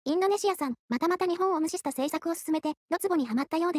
インドネシア産、またまた日本を無視した政策を進めて、ドツボにはまったようです。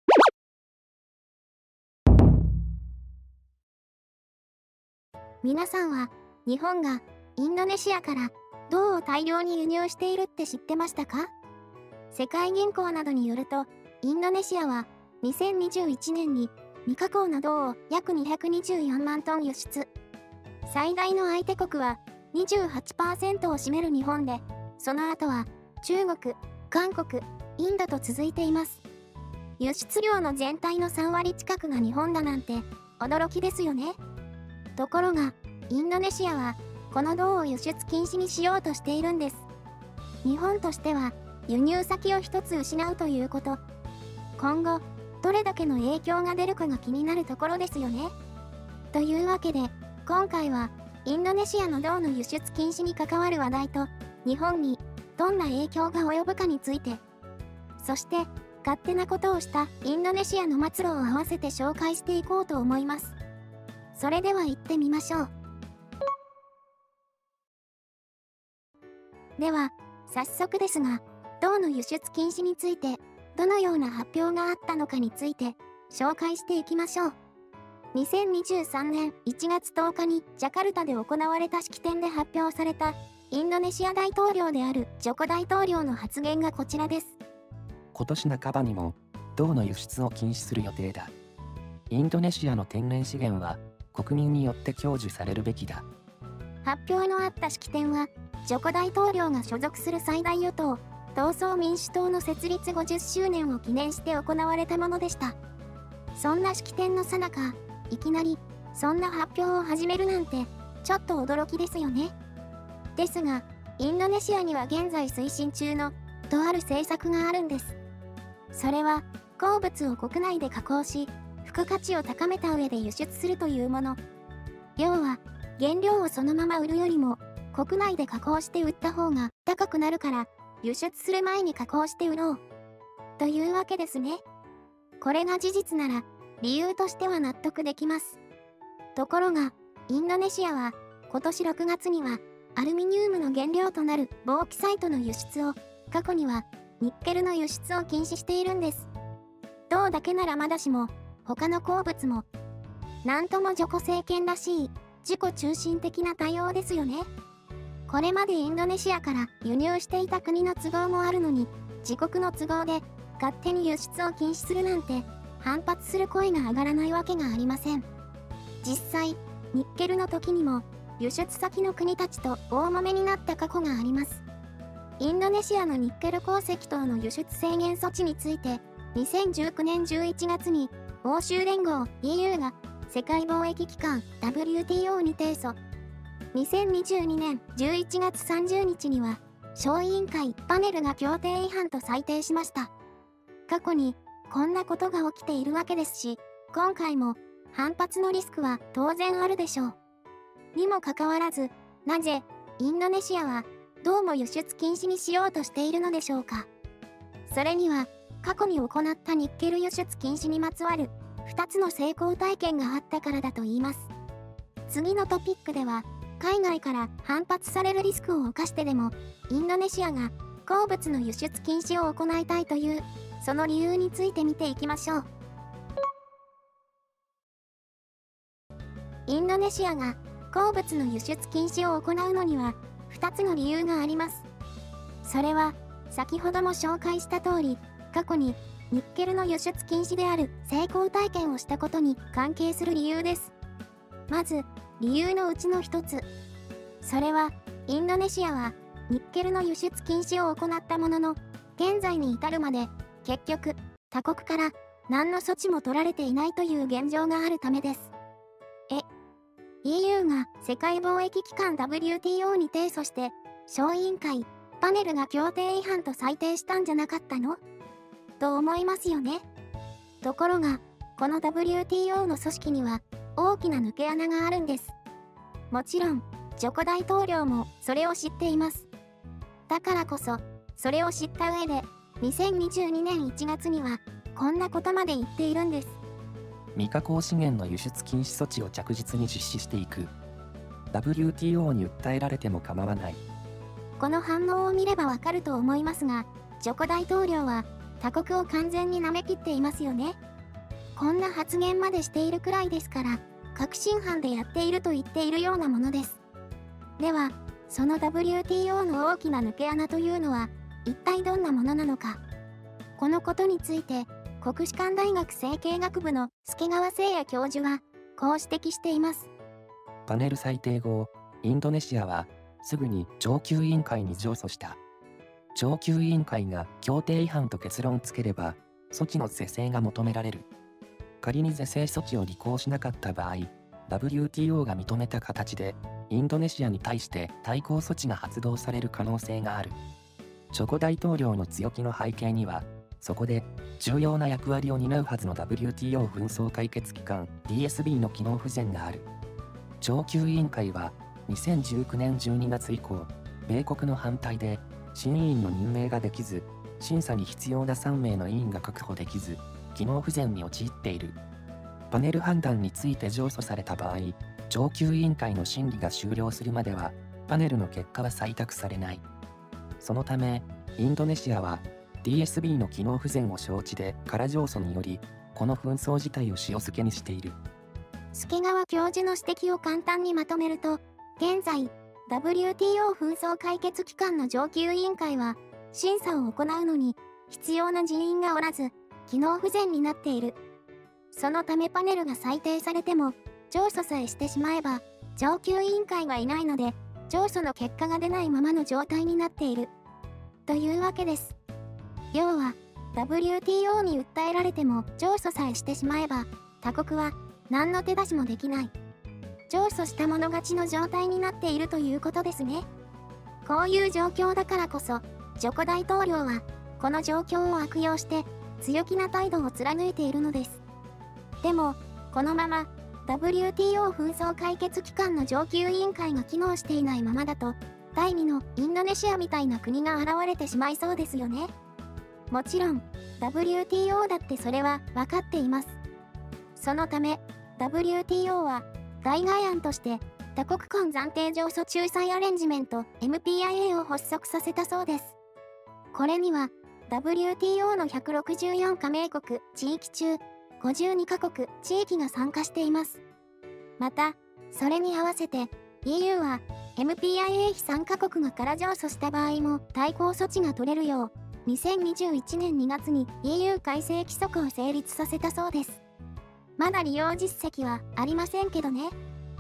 皆さんは、日本がインドネシアから銅を大量に輸入しているって知ってましたか？世界銀行などによると、インドネシアは2021年に未加工の銅を約224万トン輸出。最大の相手国は 28% を占める日本で、その後は中国、韓国、インドと続いています。輸出量の全体の3割近くが日本だなんて驚きですよね。ところが、インドネシアはこの銅を輸出禁止にしようとしているんです。日本としては輸入先を一つ失うということ。今後、どれだけの影響が出るかが気になるところですよね。というわけで、今回はインドネシアの銅の輸出禁止に関わる話題と、日本にどんな影響が及ぶかについて、そして勝手なことをしたインドネシアの末路を合わせて紹介していこうと思います。それでは行ってみましょう。では、早速ですが、銅の輸出禁止について、どのような発表があったのかについて、紹介していきましょう。2023年1月10日にジャカルタで行われた式典で発表された、インドネシア大統領であるジョコ大統領の発言がこちらです。 今年半ばにも、銅の輸出を禁止する予定だ。インドネシアの天然資源は、国民によって享受されるべきだ。 発表のあった式典は、ジョコ大統領が所属する最大与党、闘争民主党の設立50周年を記念して行われたものでした。そんな式典の最中、いきなり、そんな発表を始めるなんて、ちょっと驚きですよね。ですが、インドネシアには現在推進中の、とある政策があるんです。それは、鉱物を国内で加工し、付加価値を高めた上で輸出するというもの。要は、原料をそのまま売るよりも、国内で加工して売った方が高くなるから、輸出する前に加工して売ろう。というわけですね。これが事実なら、理由としては納得できます。ところが、インドネシアは、今年6月には、アルミニウムの原料となるボーキサイトの輸出を、過去には、ニッケルの輸出を禁止しているんです。銅だけならまだしも、他の鉱物も、なんともジョコ政権らしい、自己中心的な対応ですよね。これまでインドネシアから輸入していた国の都合もあるのに、自国の都合で勝手に輸出を禁止するなんて、反発する声が上がらないわけがありません。実際、ニッケルの時にも、輸出先の国たちと大揉めになった過去があります。インドネシアのニッケル鉱石等の輸出制限措置について、2019年11月に、欧州連合 EU が世界貿易機関 WTO に提訴。2022年11月30日には、小委員会パネルが協定違反と裁定しました。過去にこんなことが起きているわけですし、今回も反発のリスクは当然あるでしょう。にもかかわらず、なぜインドネシアは銅も輸出禁止にしようとしているのでしょうか。それには、過去に行ったニッケル輸出禁止にまつわる2つの成功体験があったからだといいます。次のトピックでは、海外から反発されるリスクを冒してでも、インドネシアが鉱物の輸出禁止を行いたいという、その理由について見ていきましょう。インドネシアが鉱物の輸出禁止を行うのには、2つの理由があります。それは、先ほども紹介した通り、過去にニッケルの輸出禁止である成功体験をしたことに関係する理由です。まず、理由のうちの一つ。それは、インドネシアはニッケルの輸出禁止を行ったものの、現在に至るまで、結局、他国から何の措置も取られていないという現状があるためです。EU が世界貿易機関 WTO に提訴して、小委員会、パネルが協定違反と裁定したんじゃなかったの？と思いますよね。ところが、この WTO の組織には、大きな抜け穴があるんです。もちろん、ジョコ大統領もそれを知っています。だからこそ、それを知った上で、2022年1月には、こんなことまで言っているんです。 未加工資源の輸出禁止措置を着実に実施していく。WTO に訴えられても構わない。 この反応を見ればわかると思いますが、ジョコ大統領は他国を完全に舐めきっていますよね。こんな発言までしているくらいですから、確信犯でやっていると言っているようなものです。では、その WTO の大きな抜け穴というのは、一体どんなものなのか。このことについて、国士舘大学政経学部の助川誠也教授は、こう指摘しています。 パネル裁定後、インドネシアはすぐに上級委員会に上訴した。上級委員会が協定違反と結論つければ、措置の是正が求められる。仮に是正措置を履行しなかった場合、WTO が認めた形で、インドネシアに対して対抗措置が発動される可能性がある。ジョコ大統領の強気の背景には、そこで重要な役割を担うはずの WTO 紛争解決機関 DSB の機能不全がある。上級委員会は2019年12月以降、米国の反対で新委員の任命ができず、審査に必要な3名の委員が確保できず、機能不全に陥っている。パネル判断について上訴された場合、上級委員会の審議が終了するまでは、パネルの結果は採択されない。そのため、インドネシアは DSB の機能不全を承知で空上訴により、この紛争自体を塩漬けにしている。 助川教授の指摘を簡単にまとめると、現在、WTO 紛争解決機関の上級委員会は、審査を行うのに必要な人員がおらず、機能不全になっている。そのためパネルが裁定されても、上訴さえしてしまえば、上級委員会がいないので、上訴の結果が出ないままの状態になっている。というわけです。要は、WTO に訴えられても上訴さえしてしまえば、他国は何の手出しもできない。上訴した者勝ちの状態になっているということですね。こういう状況だからこそ、ジョコ大統領は、この状況を悪用して、強気な態度を貫いているのです。でも、このまま、WTO 紛争解決機関の上級委員会が機能していないままだと、第2のインドネシアみたいな国が現れてしまいそうですよね。もちろん、WTO だってそれは分かっています。そのため、WTO は、代替案として、多国間暫定上訴仲裁アレンジメント MPIA を発足させたそうです。これには、WTO の164加盟国地域中、52カ国地域が参加しています。また、それに合わせて EU は MPIA 非参加国が空上訴した場合も対抗措置が取れるよう2021年2月に EU 改正規則を成立させたそうです。まだ利用実績はありませんけどね。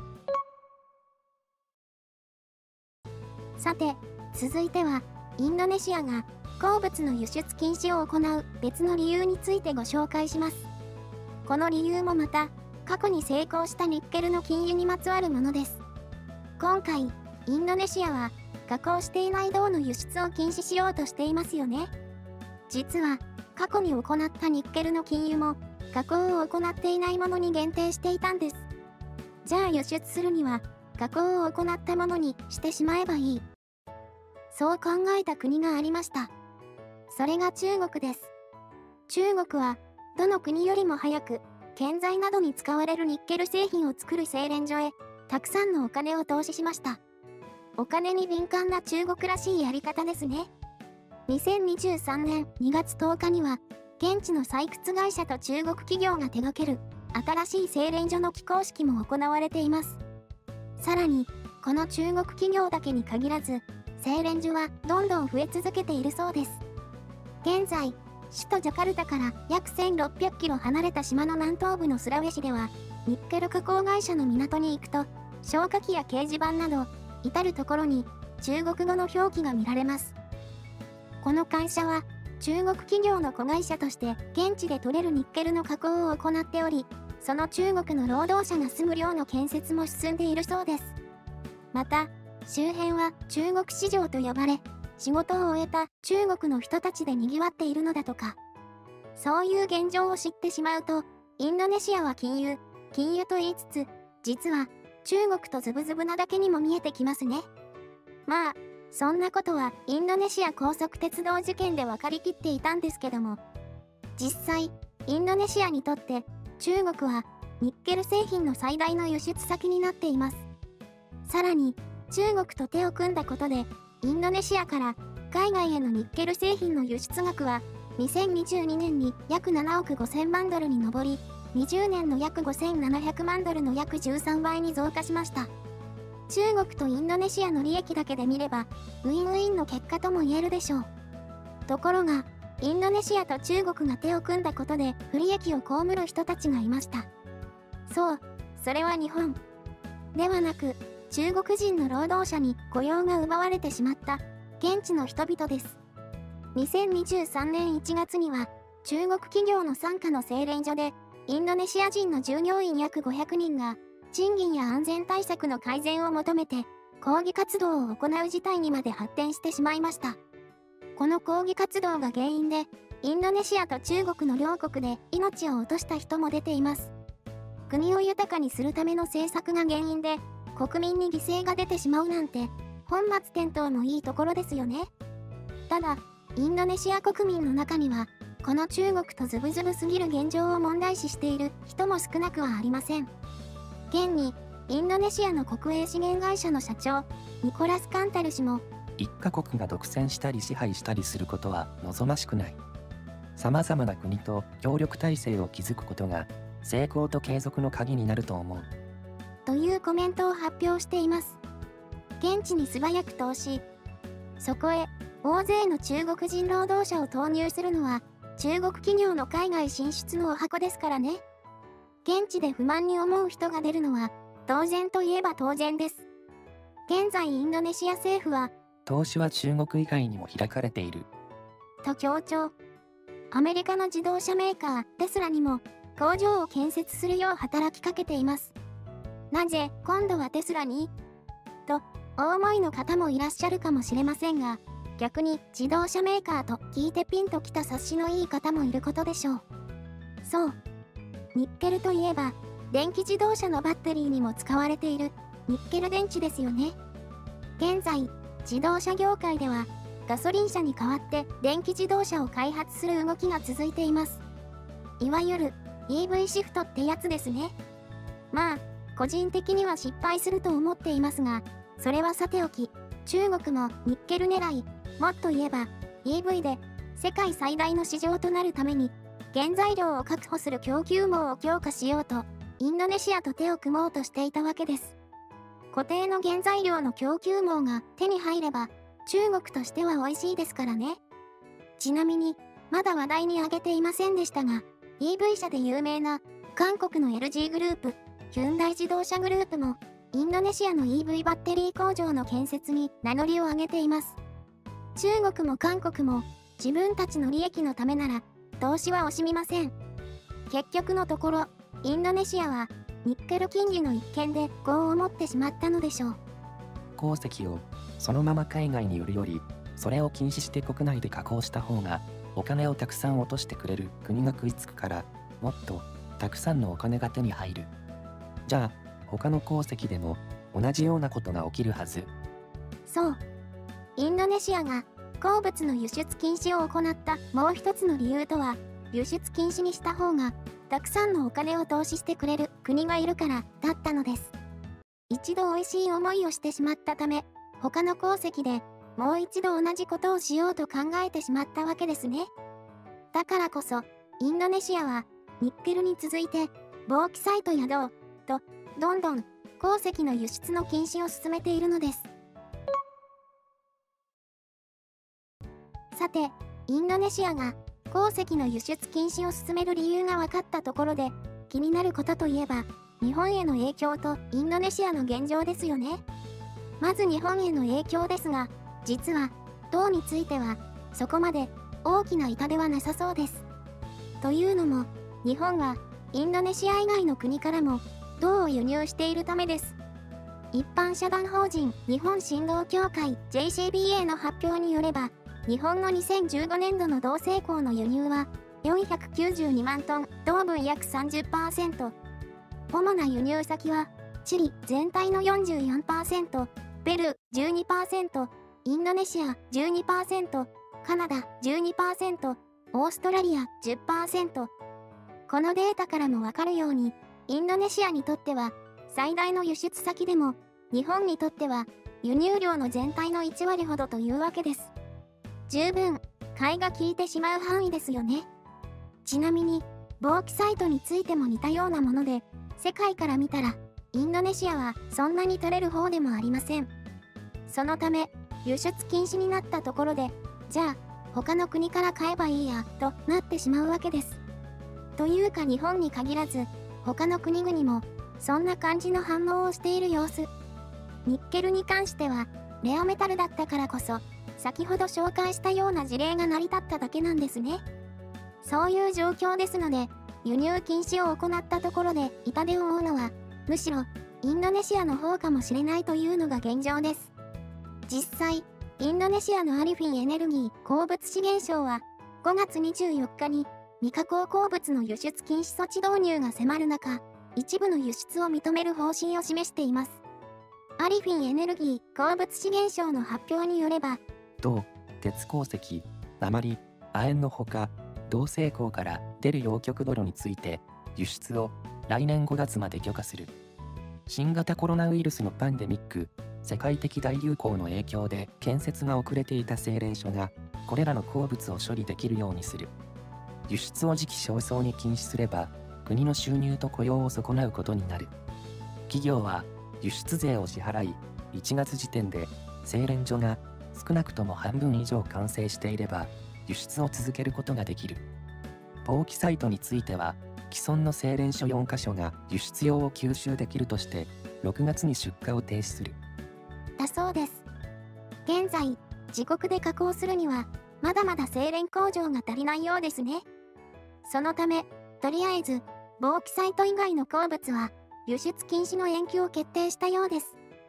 さて、続いてはインドネシアが鉱物の輸出禁止を行う別の理由についてご紹介します。この理由もまた、過去に成功したニッケルの禁輸にまつわるものです。今回、インドネシアは、加工していない銅の輸出を禁止しようとしていますよね。実は、過去に行ったニッケルの禁輸も、加工を行っていないものに限定していたんです。じゃあ輸出するには、加工を行ったものにしてしまえばいい。そう考えた国がありました。それが中国です。中国は、どの国よりも早く、建材などに使われるニッケル製品を作る製錬所へ、たくさんのお金を投資しました。お金に敏感な中国らしいやり方ですね。2023年2月10日には、現地の採掘会社と中国企業が手掛ける、新しい製錬所の起工式も行われています。さらに、この中国企業だけに限らず、製錬所はどんどん増え続けているそうです。現在、首都ジャカルタから約1600キロ離れた島の南東部のスラウェシでは、ニッケル加工会社の港に行くと、消火器や掲示板など、至るところに中国語の表記が見られます。この会社は、中国企業の子会社として現地で採れるニッケルの加工を行っており、その中国の労働者が住む寮の建設も進んでいるそうです。また、周辺は中国市場と呼ばれ、仕事を終えた中国の人たちで賑わっているのだとか。そういう現状を知ってしまうと、インドネシアは禁輸と言いつつ、実は中国とズブズブなだけにも見えてきますね。まあ、そんなことはインドネシア高速鉄道事件で分かりきっていたんですけども、実際、インドネシアにとって中国はニッケル製品の最大の輸出先になっています。さらに、中国と手を組んだことで、 インドネシアから海外へのニッケル製品の輸出額は2022年に約7億5000万ドルに上り、20年の約5700万ドルの約13倍に増加しました。中国とインドネシアの利益だけで見れば、ウィンウィンの結果とも言えるでしょう。ところが、インドネシアと中国が手を組んだことで不利益を被る人たちがいました。そう、それは日本。ではなく、中国人の労働者に雇用が奪われてしまった現地の人々です。2023年1月には、中国企業の傘下の製錬所で、インドネシア人の従業員約500人が、賃金や安全対策の改善を求めて、抗議活動を行う事態にまで発展してしまいました。この抗議活動が原因で、インドネシアと中国の両国で命を落とした人も出ています。国を豊かにするための政策が原因で、国民に犠牲が出てしまうなんて、本末転倒のいいところですよね。ただ、インドネシア国民の中には、この中国とズブズブすぎる現状を問題視している人も少なくはありません。現に、インドネシアの国営資源会社の社長、ニコラス・カンタル氏も、 一カ国が独占したり支配したりすることは望ましくない。様々な国と協力体制を築くことが成功と継続の鍵になると思う。 というコメントを発表しています。現地に素早く投資。そこへ、大勢の中国人労働者を投入するのは、中国企業の海外進出のお箱ですからね。現地で不満に思う人が出るのは、当然といえば当然です。現在インドネシア政府は、 投資は中国以外にも開かれている。 と強調。アメリカの自動車メーカー、テスラにも、工場を建設するよう働きかけています。なぜ、今度はテスラにと、お思いの方もいらっしゃるかもしれませんが、逆に自動車メーカーと聞いてピンときた察しのいい方もいることでしょう。そう。ニッケルといえば、電気自動車のバッテリーにも使われているニッケル電池ですよね。現在、自動車業界ではガソリン車に代わって電気自動車を開発する動きが続いています。いわゆる EV シフトってやつですね。まあ、個人的には失敗すると思っていますが、それはさておき、中国もニッケル狙い、もっと言えば EV で世界最大の市場となるために、原材料を確保する供給網を強化しようと、インドネシアと手を組もうとしていたわけです。固定の原材料の供給網が手に入れば、中国としては美味しいですからね。ちなみに、まだ話題に挙げていませんでしたが、EV 車で有名な韓国の LG グループ、ヒュンダイ自動車グループも、インドネシアの EV バッテリー工場の建設に名乗りを上げています。中国も韓国も、自分たちの利益のためなら、投資は惜しみません。結局のところ、インドネシアは、ニッケル禁輸の一件で業を持ってしまったのでしょう。 鉱石をそのまま海外に売るより、それを禁止して国内で加工した方が、お金をたくさん落としてくれる国が食いつくから、もっとたくさんのお金が手に入る。じゃあ、他の鉱石でも同じようなことが起きるはず。 そう。インドネシアが鉱物の輸出禁止を行ったもう一つの理由とは、輸出禁止にした方が、たくさんのお金を投資してくれる国がいるからだったのです。一度美味しい思いをしてしまったため、他の鉱石でもう一度同じことをしようと考えてしまったわけですね。だからこそ、インドネシアはニッケルに続いて、ボーキサイトや銅と、どんどん鉱石の輸出の禁止を進めているのです。さて、インドネシアが鉱石の輸出禁止を進める理由が分かったところで、気になることといえば、日本への影響とインドネシアの現状ですよね。まず日本への影響ですが、実は、銅については、そこまで大きな痛手はなさそうです。というのも、日本はインドネシア以外の国からも銅を輸入しているためです。一般社団法人日本振動協会 JCBA の発表によれば、日本の2015年度の銅製鋼の輸入は492万トン、銅分約 30%。主な輸入先は、チリ全体の 44%、ペルー 12%、インドネシア 12%、カナダ 12%、オーストラリア 10%。このデータからもわかるように、インドネシアにとっては最大の輸出先でも、日本にとっては輸入量の全体の1割ほどというわけです。十分、買いが効いてしまう範囲ですよね。ちなみに、ボーキサイトについても似たようなもので、世界から見たら、インドネシアはそんなに取れる方でもありません。そのため、輸出禁止になったところで、じゃあ、他の国から買えばいいや、となってしまうわけです。というか日本に限らず、他の国々も、そんな感じの反応をしている様子。ニッケルに関しては、レアメタルだったからこそ、先ほど紹介したような事例が成り立っただけなんですね。そういう状況ですので、輸入禁止を行ったところで痛手を負うのは、むしろインドネシアの方かもしれないというのが現状です。実際、インドネシアのアリフィンエネルギー鉱物資源省は、5月24日に未加工鉱物の輸出禁止措置導入が迫る中、一部の輸出を認める方針を示しています。アリフィンエネルギー鉱物資源省の発表によれば、 銅、鉄鉱石、鉛、亜鉛のほか、同性鉱から出る陽極泥について、輸出を来年5月まで許可する。新型コロナウイルスのパンデミック、世界的大流行の影響で建設が遅れていた製錬所が、これらの鉱物を処理できるようにする。輸出を時期尚早に禁止すれば、国の収入と雇用を損なうことになる。企業は輸出税を支払い、1月時点で製錬所が少なくとも半分以上完成していれば、輸出を続けることができる。ボーキサイトについては、既存の製錬所4カ所が輸出用を吸収できるとして、6月に出荷を停止する。 だそうです。現在、自国で加工するには、まだまだ製錬工場が足りないようですね。そのため、とりあえず、ボーキサイト以外の鉱物は、輸出禁止の延期を決定したようです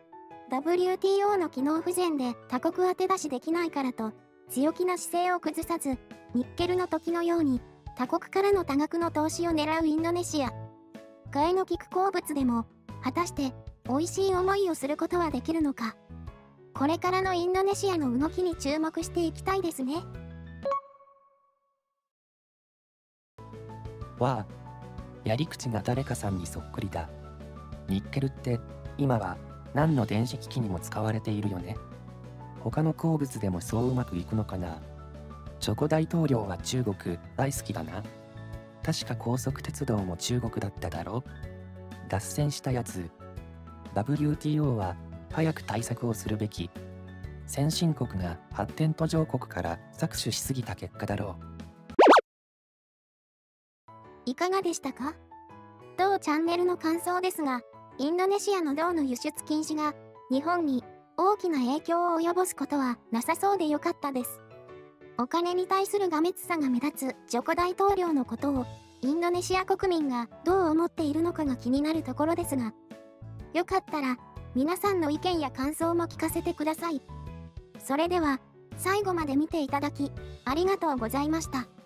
。WTO の機能不全で他国当て出しできないからと、強気な姿勢を崩さず、ニッケルの時のように、他国からの多額の投資を狙うインドネシア。替えの利く鉱物でも、果たして、美味しい思いをすることはできるのか。これからのインドネシアの動きに注目していきたいですね。 わあ、やり口が誰かさんにそっくりだ。ニッケルって今は何の電子機器にも使われているよね。他の鉱物でもそううまくいくのかな。チョコ大統領は中国大好きだな。確か高速鉄道も中国だっただろ。脱線したやつ。WTO は早く対策をするべき。先進国が発展途上国から搾取しすぎた結果だろう。いかがでしたか？同チャンネルの感想ですが、インドネシアの銅の輸出禁止が日本に大きな影響を及ぼすことはなさそうでよかったです。お金に対するがめつさが目立つジョコ大統領のことをインドネシア国民がどう思っているのかが気になるところですが、よかったら皆さんの意見や感想も聞かせてください。それでは最後まで見ていただきありがとうございました。